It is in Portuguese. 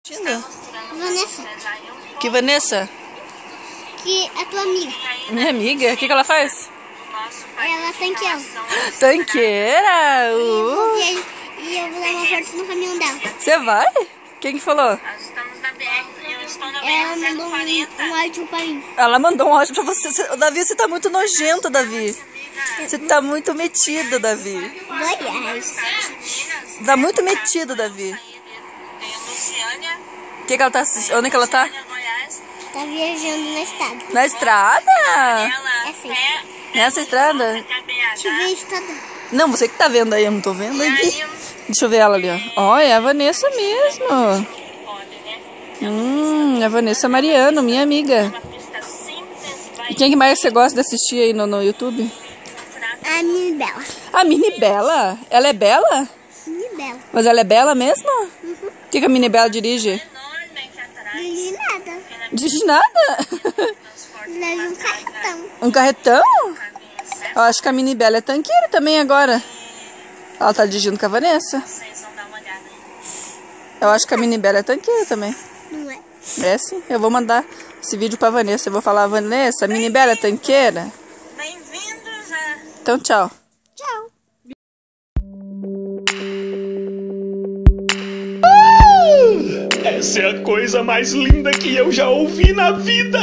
Vanessa. Que Vanessa? Que é tua amiga. Minha amiga? O que ela faz? Ela tanqueou. Tanqueira? E eu vou dar uma força no caminhão dela. Você vai? Quem que falou? Ela mandou um áudio pra mim. Ela mandou um áudio pra você. Davi, você tá muito nojento, Davi. Você tá muito metido, Davi. Goiás. Tá muito metido, Davi. Que ela tá assistindo? Onde que ela tá? Tá viajando na estrada. Na estrada? Essa estrada. Nessa estrada? Deixa eu ver a estrada. Não, você que tá vendo aí, eu não tô vendo aqui. Deixa eu ver ela ali, ó. Ó, é a Vanessa mesmo. É a Vanessa Mariano, minha amiga. E quem que mais você gosta de assistir aí no YouTube? A Mini Bela. A Mini Bela? Ela é bela? Mini Bela. Mas ela é bela mesmo? O que a Mini Bela dirige? Não nada. Dirige nada? Leva um cartão. Um carretão? Eu acho que a Mini Bela é tanqueira também agora. Ela tá dirigindo com a Vanessa. Eu acho que a Mini Bela é tanqueira também. Não é? É sim. Eu vou mandar esse vídeo pra Vanessa. Eu vou falar, Vanessa, a Mini Bela é tanqueira? Bem-vindos a... Então, tchau. Tchau. Essa é a coisa mais linda que eu já ouvi na vida.